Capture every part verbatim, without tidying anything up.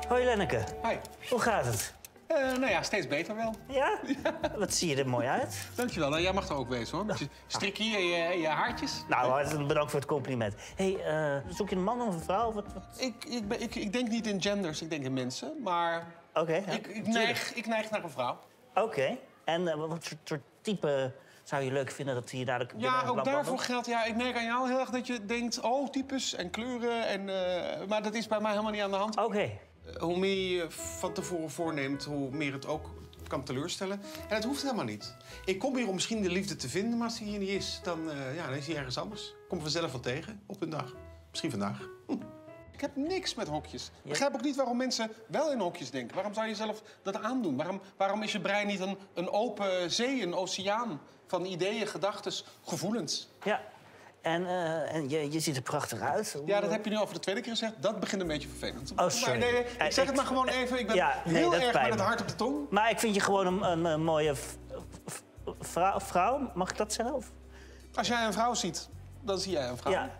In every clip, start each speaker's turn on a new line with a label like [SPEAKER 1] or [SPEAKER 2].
[SPEAKER 1] Hoi Lenneke.
[SPEAKER 2] Hi.
[SPEAKER 1] Hoe gaat het?
[SPEAKER 2] Uh, nou ja, steeds beter wel.
[SPEAKER 1] Ja? Wat zie je er mooi uit.
[SPEAKER 2] Dankjewel. Nou, jij mag er ook wezen, hoor. Met je strikkie en je, en je haartjes.
[SPEAKER 1] Nou, hartelijk bedankt voor het compliment. Hé, hey, uh, zoek je een man of een vrouw? Wat, wat?
[SPEAKER 2] Ik, ik, ben, ik, ik denk niet in genders, ik denk in mensen. Maar
[SPEAKER 1] Oké. Okay, ja.
[SPEAKER 2] ik, ik, neig, ik neig naar een vrouw.
[SPEAKER 1] Oké. Okay. En uh, wat soort, soort type zou je leuk vinden dat hier dadelijk...
[SPEAKER 2] Ja, ook daarvoor geldt, ja, ik merk aan jou heel erg dat je denkt... oh, types en kleuren, en, uh, maar dat is bij mij helemaal niet aan de hand.
[SPEAKER 1] Oké. Okay.
[SPEAKER 2] Uh, hoe meer je van tevoren voorneemt, hoe meer het ook kan teleurstellen. En het hoeft helemaal niet. Ik kom hier om misschien de liefde te vinden, maar als die hier niet is... dan, uh, ja, dan is hij ergens anders. Kom vanzelf wel tegen, op een dag. Misschien vandaag. Hm. Ik heb niks met hokjes. Ik begrijp ook niet waarom mensen wel in hokjes denken. Waarom zou je zelf dat aandoen? Waarom, waarom is je brein niet een, een open zee, een oceaan van ideeën, gedachten, gevoelens?
[SPEAKER 1] Ja, en, uh, en je, je ziet er prachtig uit.
[SPEAKER 2] Ja, dat heb je nu al voor de tweede keer gezegd. Dat begint een beetje vervelend.
[SPEAKER 1] Oh, sorry.
[SPEAKER 2] Maar nee, ik zeg
[SPEAKER 1] ik,
[SPEAKER 2] het maar gewoon even. Ik ben
[SPEAKER 1] ja, nee,
[SPEAKER 2] heel erg met
[SPEAKER 1] me.
[SPEAKER 2] het hart op de tong.
[SPEAKER 1] Maar ik vind je gewoon een, een, een mooie vrouw, vrouw. Mag ik dat zeggen? Of?
[SPEAKER 2] Als jij een vrouw ziet, dan zie jij een vrouw.
[SPEAKER 1] Ja.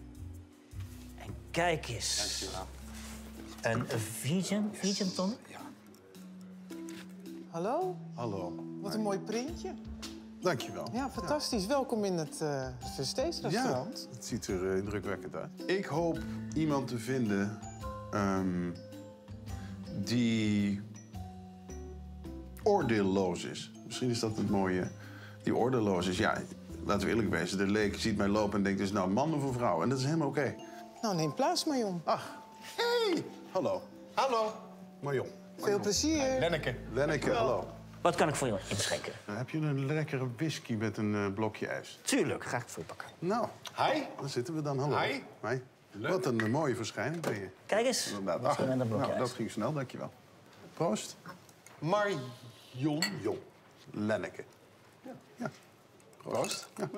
[SPEAKER 1] Kijk eens. Dankjewel. Een vegan, vegan tonic?
[SPEAKER 2] Ja.
[SPEAKER 3] Hallo?
[SPEAKER 4] Hallo.
[SPEAKER 3] Wat een mooi printje.
[SPEAKER 4] Dankjewel.
[SPEAKER 3] Ja, fantastisch. Ja. Welkom in het uh, Versteesrestaurant.
[SPEAKER 4] Ja, het ziet er uh, indrukwekkend uit. Ik hoop iemand te vinden um, die oordeelloos is. Misschien is dat het mooie. Die oordeelloos is. Ja, laten we eerlijk wezen. De leek ziet mij lopen en denkt, is het nou een man of een vrouw? En dat is helemaal oké. Okay.
[SPEAKER 3] Nou, neem plaats, Marion.
[SPEAKER 4] Ach, hey! Hallo.
[SPEAKER 2] Hallo.
[SPEAKER 4] Marion.
[SPEAKER 3] Veel Marion. Plezier.
[SPEAKER 2] Lenneke.
[SPEAKER 4] Lenneke, hallo.
[SPEAKER 1] Wat kan ik voor je inschenken?
[SPEAKER 4] Nou, heb je een lekkere whisky met een uh, blokje ijs?
[SPEAKER 1] Tuurlijk, ga ik het voor je pakken.
[SPEAKER 4] Nou,
[SPEAKER 2] hi.
[SPEAKER 4] Daar zitten we dan. Hallo.
[SPEAKER 2] Hi.
[SPEAKER 4] Hi. Wat een uh, mooie verschijning ben je.
[SPEAKER 1] Kijk eens.
[SPEAKER 4] Nou,
[SPEAKER 1] Ach, met een blokje
[SPEAKER 4] nou
[SPEAKER 1] ijs.
[SPEAKER 4] dat ging snel, dankjewel. Proost.
[SPEAKER 2] Marion.
[SPEAKER 4] Jon. Lenneke.
[SPEAKER 2] Ja.
[SPEAKER 4] Ja.
[SPEAKER 2] Proost.
[SPEAKER 4] Ja.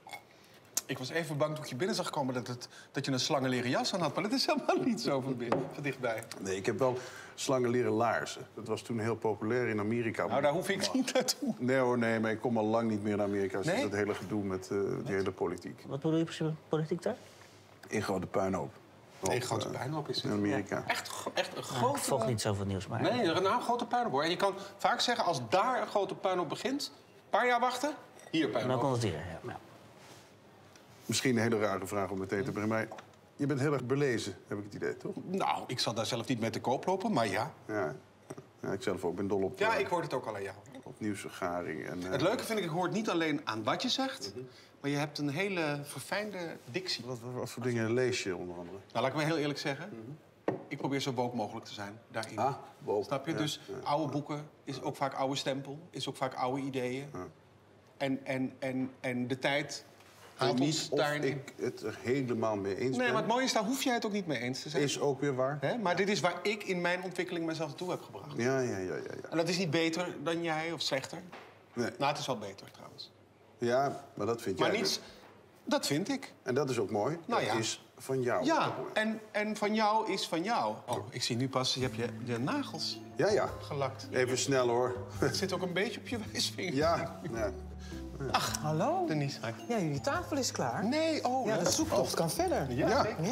[SPEAKER 2] Ik was even bang toen ik je binnen zag komen dat, het, dat je een slangenleren jas aan had. Maar dat is helemaal niet zo van, van dichtbij.
[SPEAKER 4] Nee, ik heb wel slangenleren laarzen. Dat was toen heel populair in Amerika.
[SPEAKER 2] Nou, daar hoef ik niet naartoe.
[SPEAKER 4] Nee hoor, nee, maar ik kom al lang niet meer naar Amerika.
[SPEAKER 2] Nee?
[SPEAKER 4] Dat hele gedoe met uh, die hele politiek.
[SPEAKER 1] Wat bedoel je precies met politiek daar?
[SPEAKER 4] Een grote puinhoop.
[SPEAKER 2] Een grote puinhoop is het.
[SPEAKER 4] In Amerika.
[SPEAKER 2] Ja. Echt, echt een grote...
[SPEAKER 1] Nou, ik volg niet zoveel nieuws, maar...
[SPEAKER 2] Nee, nou, een grote puinhoop hoor. En je kan vaak zeggen, als daar een grote puinhoop begint... een paar jaar wachten, hier puinhoop.
[SPEAKER 1] En dan komt het hier, ja. ja.
[SPEAKER 4] Misschien een hele rare vraag om meteen te brengen, maar je bent heel erg belezen, heb ik het idee, toch?
[SPEAKER 2] Nou, ik zal daar zelf niet mee te koop lopen, maar ja.
[SPEAKER 4] Ja, ja ik zelf ook ben dol op...
[SPEAKER 2] Ja,
[SPEAKER 4] uh,
[SPEAKER 2] ik hoor het ook al aan jou.
[SPEAKER 4] Op nieuwsvergaring. En, uh...
[SPEAKER 2] Het leuke vind ik, ik hoor het niet alleen aan wat je zegt... Mm-hmm. maar je hebt een hele verfijnde dictie.
[SPEAKER 4] Wat, wat, wat voor dingen lees je, onder andere?
[SPEAKER 2] Nou, laat ik me heel eerlijk zeggen. Mm-hmm. Ik probeer zo woke mogelijk te zijn daarin.
[SPEAKER 4] Ah, woke.
[SPEAKER 2] Snap je?
[SPEAKER 4] Ja,
[SPEAKER 2] dus
[SPEAKER 4] ja.
[SPEAKER 2] oude boeken is ook vaak oude stempel. Is ook vaak oude ideeën.
[SPEAKER 4] Ja.
[SPEAKER 2] En, en, en, en de tijd...
[SPEAKER 4] Haalt
[SPEAKER 2] niet
[SPEAKER 4] of
[SPEAKER 2] daarin...
[SPEAKER 4] ik het er helemaal mee eens
[SPEAKER 2] nee,
[SPEAKER 4] ben.
[SPEAKER 2] maar het mooie is, daar hoef jij het ook niet mee eens te zijn.
[SPEAKER 4] Is ook weer waar.
[SPEAKER 2] He? Maar ja. Dit is waar ik in mijn ontwikkeling mezelf naartoe heb gebracht.
[SPEAKER 4] Ja, ja, ja, ja, ja.
[SPEAKER 2] En dat is niet beter dan jij of slechter.
[SPEAKER 4] Nee.
[SPEAKER 2] Nou, het is wel beter trouwens.
[SPEAKER 4] Ja, maar dat vind
[SPEAKER 2] maar
[SPEAKER 4] jij.
[SPEAKER 2] Niets, dat vind ik.
[SPEAKER 4] En dat is ook mooi.
[SPEAKER 2] Nou,
[SPEAKER 4] dat
[SPEAKER 2] ja.
[SPEAKER 4] is van jou.
[SPEAKER 2] Ja, en, en van jou is van jou. Oh, ik zie nu pas, je hebt je de nagels
[SPEAKER 4] Ja, ja.
[SPEAKER 2] gelakt.
[SPEAKER 4] Even snel, hoor.
[SPEAKER 2] Het zit ook een beetje op je wijsvinger.
[SPEAKER 4] Ja, ja.
[SPEAKER 3] Ach, hallo.
[SPEAKER 2] Denise.
[SPEAKER 3] Ja, jullie tafel is klaar.
[SPEAKER 2] Nee, oh.
[SPEAKER 3] Ja, de zoektocht
[SPEAKER 4] oh.
[SPEAKER 3] kan verder.
[SPEAKER 2] Ja.
[SPEAKER 4] Ja.
[SPEAKER 2] zeker.
[SPEAKER 3] Ja.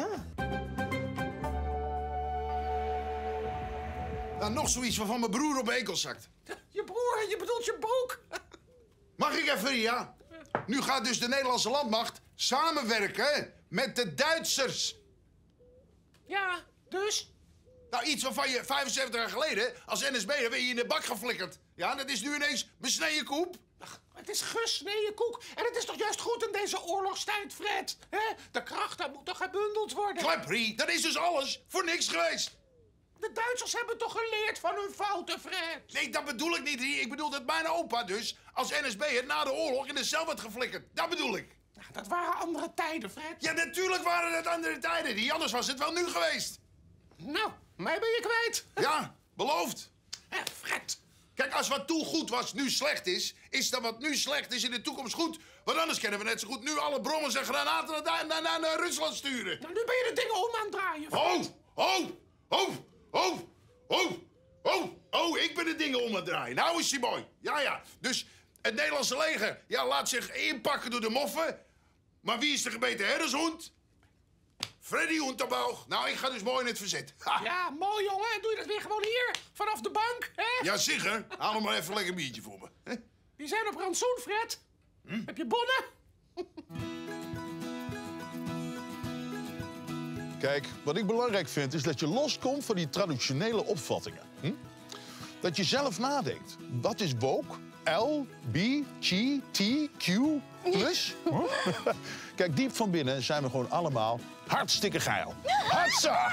[SPEAKER 5] Nou, nog zoiets waarvan mijn broer op mijn enkel zakt.
[SPEAKER 2] Je broer, je bedoelt je broek.
[SPEAKER 5] Mag ik even, ja? Nu gaat dus de Nederlandse landmacht samenwerken met de Duitsers.
[SPEAKER 2] Ja, dus?
[SPEAKER 5] Nou, iets waarvan je vijfenzeventig jaar geleden als N S B'er ben je in de bak geflikkerd. Ja, dat is nu ineens besneden koep.
[SPEAKER 6] Ach, het is gesneden koek. En het is toch juist goed in deze oorlogstijd, Fred? He? De krachten moeten gebundeld worden.
[SPEAKER 5] Kleprie, dat is dus alles voor niks geweest.
[SPEAKER 6] De Duitsers hebben toch geleerd van hun fouten, Fred?
[SPEAKER 5] Nee, dat bedoel ik niet. Ik bedoel dat mijn opa dus als N S B'er na de oorlog in de cel werd geflikkerd. Dat bedoel ik.
[SPEAKER 6] Nou, dat waren andere tijden, Fred.
[SPEAKER 5] Ja, natuurlijk waren het andere tijden. Die anders was het wel nu geweest.
[SPEAKER 6] Nou, mij ben je kwijt.
[SPEAKER 5] Ja, beloofd.
[SPEAKER 6] Hé, Fred.
[SPEAKER 5] Kijk, als wat toen goed was, nu slecht is... is dat wat nu slecht is in de toekomst goed. Want anders kunnen we net zo goed nu alle brommers en granaten naar, naar, naar, naar Rusland sturen.
[SPEAKER 6] Nou, nu ben je de dingen om aan het draaien, Fred.
[SPEAKER 5] Oh, oh, oh, oh, oh, oh, oh, ik ben de dingen om aan het draaien. Nou is die mooi. Ja, ja. Dus het Nederlandse leger ja, laat zich inpakken door de moffen. Maar wie is de gebeten herdershond? Freddy Unterbouch. Nou, ik ga dus mooi in het verzet. Ha.
[SPEAKER 6] Ja, mooi jongen. Doe je dat weer gewoon hier? Vanaf de bank, hè?
[SPEAKER 5] Ja, zeker. Haal hem maar even een lekker biertje voor me. Hè?
[SPEAKER 6] Die zijn op rantsoen, Fred. Hm? Heb je bonnen?
[SPEAKER 7] Kijk, wat ik belangrijk vind is dat je loskomt van die traditionele opvattingen. Hm? Dat je zelf nadenkt. Wat is woke? L, B, G, T, Q, plus? Huh? Kijk, diep van binnen zijn we gewoon allemaal hartstikke geil. Hartza!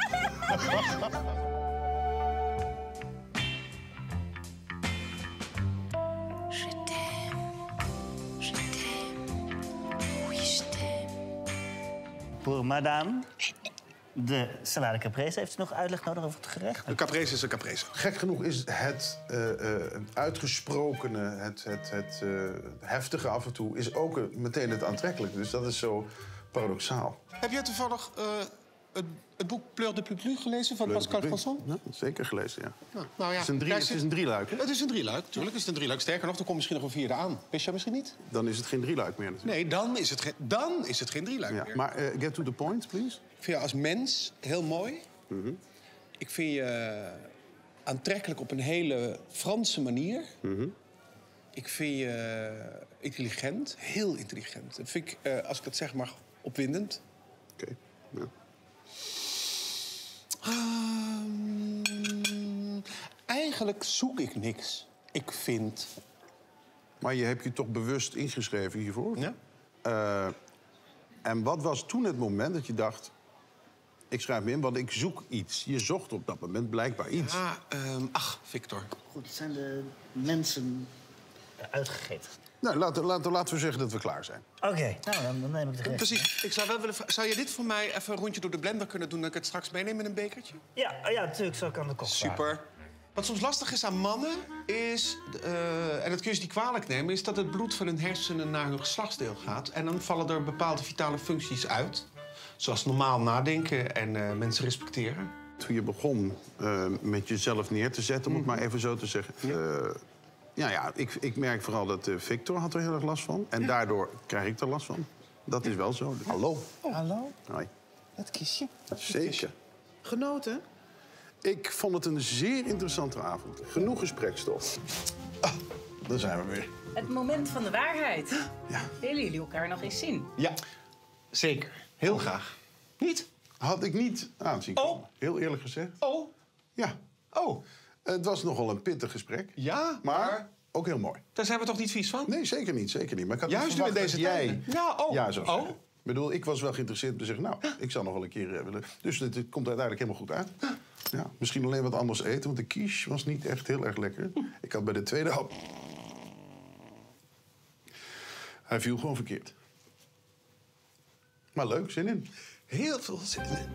[SPEAKER 1] Pour madame, de salade caprese. Heeft u nog uitleg nodig over het gerecht?
[SPEAKER 2] Een caprese is een caprese.
[SPEAKER 4] Gek genoeg is het uh, uh, uitgesprokene, het, het, het uh, heftige af en toe... is ook uh, meteen het aantrekkelijke. Dus dat is zo paradoxaal.
[SPEAKER 2] Heb jij toevallig uh, het, het boek Pleur de Plus gelezen van Pascal Franson?
[SPEAKER 4] Ja, zeker gelezen, ja.
[SPEAKER 2] Nou, nou ja.
[SPEAKER 4] Het is een, drie,
[SPEAKER 2] Daar
[SPEAKER 4] het
[SPEAKER 2] zit-
[SPEAKER 4] is een drieluik, hè?
[SPEAKER 2] Het is een drieluik, natuurlijk. Het is een drieluik. Sterker nog, er komt misschien nog een vierde aan. Wist jij misschien niet?
[SPEAKER 4] Dan is het geen drieluik meer natuurlijk.
[SPEAKER 2] Nee, dan is het, ge- dan is het geen drieluik
[SPEAKER 4] Ja,
[SPEAKER 2] meer.
[SPEAKER 4] maar uh, get to the point, please.
[SPEAKER 2] Ik vind je als mens heel mooi.
[SPEAKER 4] Mm-hmm.
[SPEAKER 2] Ik vind je aantrekkelijk op een hele Franse manier.
[SPEAKER 4] Mm-hmm.
[SPEAKER 2] Ik vind je intelligent, heel intelligent. Dat vind ik, uh, als ik dat zeg, maar opwindend.
[SPEAKER 4] Oké, okay. Ja.
[SPEAKER 2] Um, eigenlijk zoek ik niks. Ik vind...
[SPEAKER 4] Maar je hebt je toch bewust ingeschreven hiervoor?
[SPEAKER 2] Ja.
[SPEAKER 4] Uh, en wat was toen het moment dat je dacht... ik schrijf me in, want ik zoek iets. Je zocht op dat moment blijkbaar iets.
[SPEAKER 2] Ah, um, ach, Victor.
[SPEAKER 1] Goed, het zijn de mensen uitgegeten.
[SPEAKER 4] Nou, laten, laten, laten we zeggen dat we klaar zijn.
[SPEAKER 1] Oké, okay, nou, dan, dan neem ik de gerecht.
[SPEAKER 2] Precies. Ik zou wel willen vra- Zou je dit voor mij even een rondje door de blender kunnen doen... dat ik het straks meeneem in een bekertje?
[SPEAKER 1] Ja, oh ja, natuurlijk, zo kan de kok vragen.
[SPEAKER 2] Super. Wat soms lastig is aan mannen is... Uh, en dat kun je ze niet kwalijk nemen... is dat het bloed van hun hersenen naar hun geslachtsdeel gaat. En dan vallen er bepaalde vitale functies uit. Zoals normaal nadenken en uh, mensen respecteren.
[SPEAKER 4] Toen je begon uh, met jezelf neer te zetten, om het maar even zo te zeggen... Uh, ja, ja, ik, ik merk vooral dat uh, Victor had er heel erg last van. En ja. daardoor krijg ik er last van. Dat is wel zo. Hallo.
[SPEAKER 3] Oh, hallo.
[SPEAKER 4] Hoi.
[SPEAKER 3] Dat kistje.
[SPEAKER 4] Zeker.
[SPEAKER 3] Genoten?
[SPEAKER 4] Ik vond het een zeer interessante avond. Genoeg gesprekstof. Ah, daar zijn we weer.
[SPEAKER 8] Het moment van de waarheid.
[SPEAKER 4] Ja.
[SPEAKER 8] Willen jullie elkaar nog eens zien?
[SPEAKER 2] Ja, zeker. Heel graag. Niet?
[SPEAKER 4] Had ik niet aanzien komen.
[SPEAKER 2] Oh.
[SPEAKER 4] Heel eerlijk gezegd.
[SPEAKER 2] Oh.
[SPEAKER 4] Ja.
[SPEAKER 2] Oh.
[SPEAKER 4] Het was nogal een pittig gesprek.
[SPEAKER 2] Ja,
[SPEAKER 4] maar...
[SPEAKER 2] maar...
[SPEAKER 4] ook heel mooi.
[SPEAKER 2] Daar zijn we toch niet vies van?
[SPEAKER 4] Nee, zeker niet, zeker niet. Maar ik had
[SPEAKER 2] Juist
[SPEAKER 4] niet
[SPEAKER 2] nu in
[SPEAKER 4] verwacht
[SPEAKER 2] deze
[SPEAKER 4] dat jij...
[SPEAKER 2] tijden. Ja, oh.
[SPEAKER 4] Ja, zo
[SPEAKER 2] Oh.
[SPEAKER 4] zeggen. Ik bedoel, ik was wel geïnteresseerd om te zeggen... nou, ik zou nog wel een keer eh, willen... Dus het, het komt uiteindelijk helemaal goed uit. Ja, misschien alleen wat anders eten, want de quiche was niet echt heel erg lekker. Ik had bij de tweede hap... Hij viel gewoon verkeerd. Maar leuk, zin in.
[SPEAKER 2] Heel veel zin in.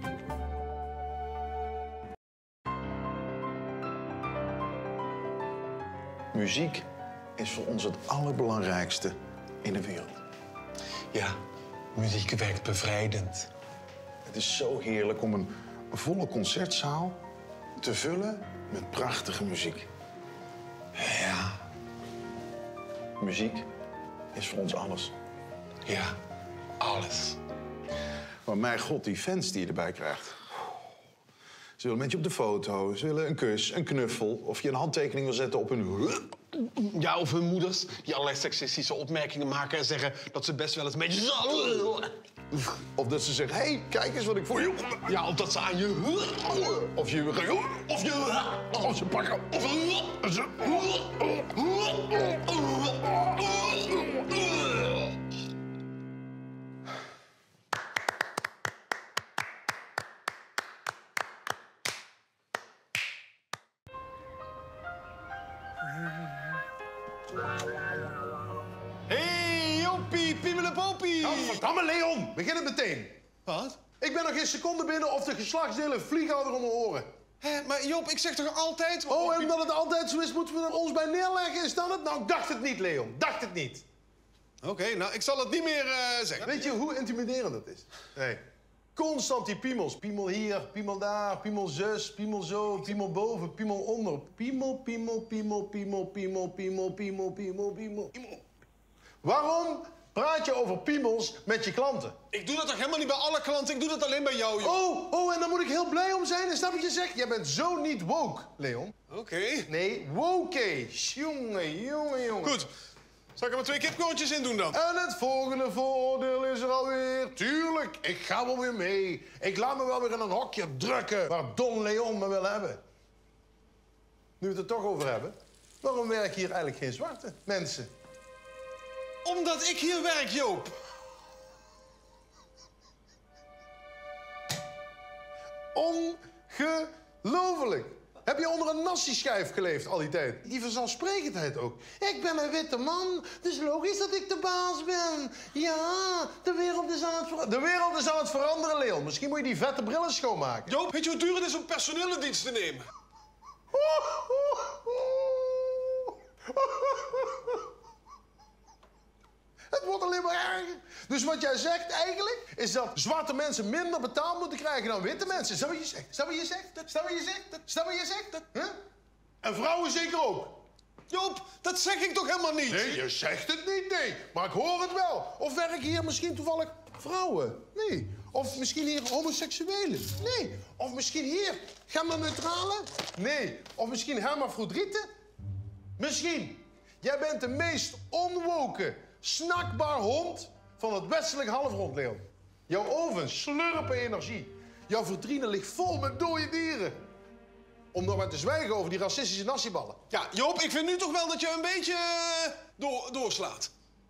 [SPEAKER 4] Muziek is voor ons het allerbelangrijkste in de wereld.
[SPEAKER 2] Ja, muziek werkt bevrijdend.
[SPEAKER 4] Het is zo heerlijk om een volle concertzaal te vullen met prachtige muziek.
[SPEAKER 2] Ja.
[SPEAKER 4] Muziek is voor ons alles.
[SPEAKER 2] Ja, alles.
[SPEAKER 4] Maar mijn god, die fans die je erbij krijgt. Ze willen met je op de foto, ze willen een kus, een knuffel... of je een handtekening wil zetten op hun...
[SPEAKER 2] Ja, of hun moeders die allerlei seksistische opmerkingen maken... en zeggen dat ze best wel eens een beetje...
[SPEAKER 4] Of dat ze zeggen, hé, hey, kijk eens wat ik voor je...
[SPEAKER 2] Ja, of dat ze aan je...
[SPEAKER 4] Of je...
[SPEAKER 2] Of je...
[SPEAKER 4] Of ze pakken... Of ze...
[SPEAKER 5] Hey, joppie, piemelepopie.
[SPEAKER 4] Nou, verdamme, Leon, begin het meteen.
[SPEAKER 2] Wat?
[SPEAKER 4] Ik ben nog geen seconde binnen of de geslachtsdelen vliegen over om mijn oren.
[SPEAKER 2] Hé, maar Job, ik zeg toch altijd...
[SPEAKER 4] Oh, en omdat het altijd zo is, moeten we er ons bij neerleggen? Is dat het? Nou, ik dacht het niet, Leon. Dacht het niet.
[SPEAKER 5] Oké, okay, nou, ik zal het niet meer uh, zeggen.
[SPEAKER 4] Weet je hoe intimiderend dat is? Nee. Constant die piemels. Piemel hier, piemel daar, piemel zus, piemel zo, piemel boven, piemel onder. Piemel, piemel, piemel, piemel, piemel, piemel, piemel, piemel, piemel. Waarom
[SPEAKER 9] praat je over piemels met je klanten?
[SPEAKER 2] Ik doe dat toch helemaal niet bij alle klanten? Ik doe dat alleen bij jou, joh.
[SPEAKER 9] Oh, oh, en daar moet ik heel blij om zijn. Is dat wat je zegt? Jij bent zo niet woke, Leon.
[SPEAKER 2] Oké. Okay.
[SPEAKER 9] Nee, woke. Jongen, jongen, jongen.
[SPEAKER 2] Goed. Zal ik er maar twee kipkoontjes in doen dan?
[SPEAKER 9] En het volgende vooroordeel is er alweer. Tuurlijk, ik ga wel weer mee. Ik laat me wel weer in een hokje drukken waar Don Leon me wil hebben. Nu we het er toch over hebben, waarom werken hier eigenlijk geen zwarte mensen?
[SPEAKER 2] Omdat ik hier werk, Joop.
[SPEAKER 9] Ongelooflijk. Heb je onder een nasi-schijf geleefd al die tijd? Die vanzelfsprekendheid ook. Ik ben een witte man, dus logisch dat ik de baas ben. Ja, de wereld is aan het veranderen. De wereld is aan het veranderen, Leon. Misschien moet je die vette brillen schoonmaken.
[SPEAKER 2] Joop, weet je hoe duur het is om personeel in dienst te nemen?
[SPEAKER 9] Het wordt alleen maar erger. Dus wat jij zegt eigenlijk, is dat zwarte mensen minder betaald moeten krijgen dan witte mensen. Is dat wat je zegt? Is dat wat je zegt? Is dat wat je zegt? Is dat wat je zegt? Huh? En vrouwen zeker ook.
[SPEAKER 2] Joop, dat zeg ik toch helemaal niet?
[SPEAKER 9] Nee, je zegt het niet, nee. Maar ik hoor het wel. Of werken hier misschien toevallig vrouwen? Nee. Of misschien hier homoseksuelen? Nee. Of misschien hier genderneutrale? Nee. Of misschien hermafrodieten? Misschien. Jij bent de meest onwoke, snakbaar hond van het westelijk halfrond, Leon. Jouw ovens slurpen energie. Jouw vitrine ligt vol met dode dieren. Om nog maar te zwijgen over die racistische nassiballen.
[SPEAKER 2] Ja, Joop, ik vind nu toch wel dat je een beetje uh, door, doorslaat.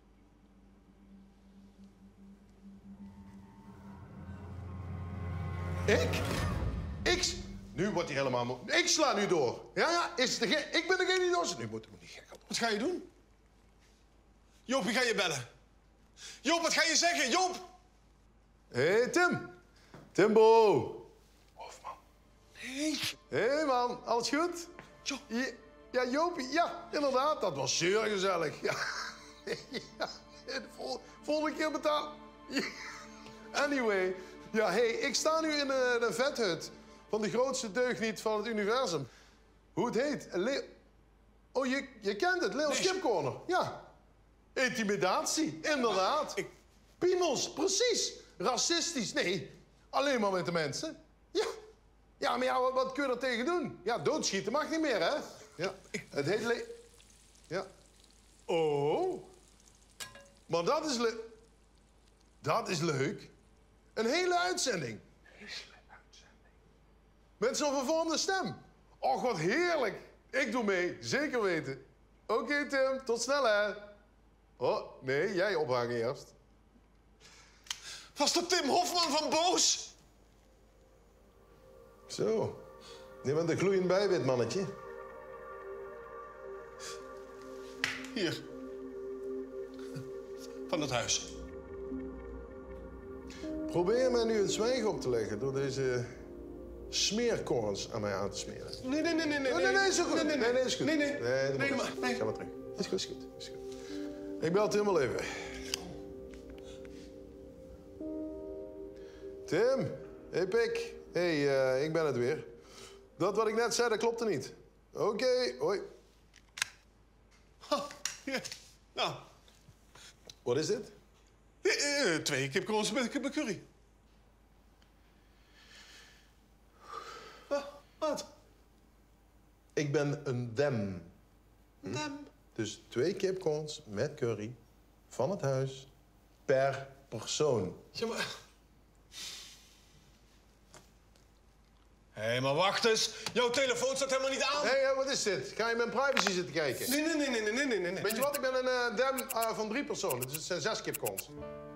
[SPEAKER 9] Ik? Ik? Nu wordt hij helemaal moe. Ik sla nu door. Ja, ja, is het de ik ben degene die door. Nu moet ik niet gek gaan.
[SPEAKER 2] Wat ga je doen? Joop, wie ga je bellen? Joop, wat ga je zeggen? Joop!
[SPEAKER 9] Hé, hey, Tim. Timbo.
[SPEAKER 2] Hofman. Nee.
[SPEAKER 9] Hé, hey, man. Alles goed?
[SPEAKER 2] Jo.
[SPEAKER 9] Ja, ja, Jopie. Ja, inderdaad. Dat was zeer gezellig. Ja. Ja. De vol volgende keer betaal. Ja. Anyway. Ja, hé, hey, ik sta nu in de, de vethut van de grootste deugniet van het universum. Hoe het heet? Le oh, je, je kent het. Leon Skipcorner. Ja. Intimidatie, inderdaad. Ik... Piemels, precies. Racistisch, nee. Alleen maar met de mensen. Ja. Ja, maar ja, wat, wat kun je er tegen doen? Ja, doodschieten mag niet meer, hè? Ja. Het heet le... Ja. Oh. Maar dat is leuk. Dat is leuk. Een hele uitzending. Hele uitzending. Met zo'n vervormde stem. Och, wat heerlijk. Ik doe mee, zeker weten. Oké, okay, Tim, tot snel, hè. Oh, nee, jij ophangen eerst.
[SPEAKER 2] Was dat Tim Hofman van Boos?
[SPEAKER 9] Zo. Je bent een gloeiend bijwit, mannetje.
[SPEAKER 2] Hier. Van het huis.
[SPEAKER 9] Probeer mij nu het zwijgen op te leggen door deze smeerkorns aan mij aan te smeren.
[SPEAKER 2] Nee, nee, nee, nee, nee.
[SPEAKER 9] Oh, nee, nee, is goed.
[SPEAKER 2] Nee, nee,
[SPEAKER 9] nee, nee, is goed.
[SPEAKER 2] Nee, nee.
[SPEAKER 9] Nee, nee,
[SPEAKER 2] nee, maar, nee.
[SPEAKER 9] Ga maar terug. Is goed, is goed, is goed. Ik bel Tim wel even. Tim, hey Pik. Hey, uh, ik ben het weer. Dat wat ik net zei, dat klopte niet. Oké, okay, hoi.
[SPEAKER 2] Ha, ja. Nou.
[SPEAKER 9] Wat is dit?
[SPEAKER 2] Uh, uh, twee kipcorns met, met curry. Uh, wat?
[SPEAKER 9] Ik ben een dem.
[SPEAKER 2] Hm? Dem?
[SPEAKER 9] Dus twee kipcorns met curry van het huis per persoon.
[SPEAKER 2] Ja, maar... Hé, hey, maar wacht eens. Jouw telefoon staat helemaal niet aan.
[SPEAKER 9] Hé, hey, wat is dit? Ga je mijn privacy zitten kijken?
[SPEAKER 2] Nee, nee, nee, nee, nee, nee, nee.
[SPEAKER 9] Weet je wat? Ik ben een uh, dem uh, van drie personen. Dus het zijn zes kipcorns.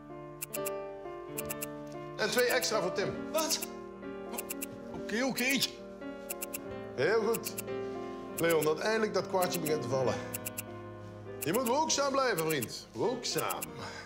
[SPEAKER 9] En twee extra voor Tim.
[SPEAKER 2] Wat? Oké, okay, oké. Okay.
[SPEAKER 9] Heel goed. Leon, dat eindelijk dat kwartje begint te vallen. Je moet wookzaam blijven, vriend. Wookzaam.